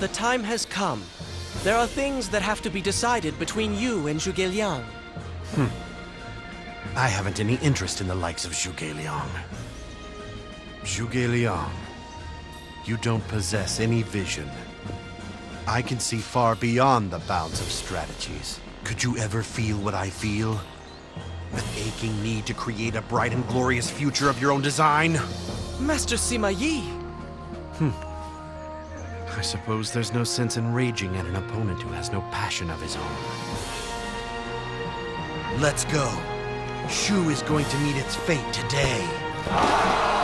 The time has come. There are things that have to be decided between you and Zhuge Liang. I haven't any interest in the likes of Zhuge Liang. Zhuge Liang, you don't possess any vision. I can see far beyond the bounds of strategies. Could you ever feel what I feel? An aching need to create a bright and glorious future of your own design? Master Sima Yi! I suppose there's no sense in raging at an opponent who has no passion of his own. Let's go. Shu is going to meet its fate today.